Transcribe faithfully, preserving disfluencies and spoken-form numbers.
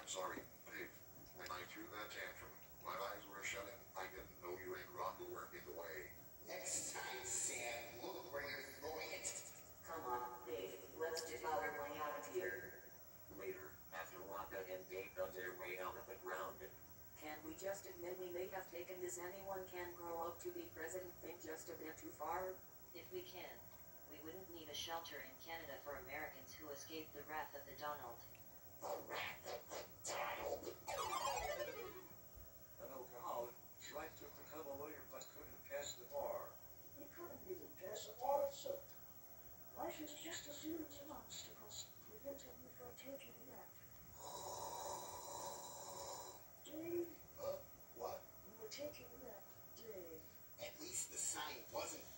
sorry, Dave. When I threw that tantrum, my eyes were shut and I didn't know you and Rhonda were in the way. Next time, Sam, look where you're throwing it. Come on, Dave, let's get our way out of here. Later, after Rhonda and Dave dug their way out of the ground. Can we just admit we may have taken this anyone can grow up to be president thing just a bit too far? If we can, we wouldn't need a shelter in Canada for Americans who escaped the wrath of the Donald. The wrath of the Donald. An alcoholic tried to become a lawyer but couldn't pass the bar. You couldn't even pass a bar except life is just a series of obstacles preventing you from taking a nap. Dave, Huh? What? you were taking a nap, Dave. At least the sign wasn't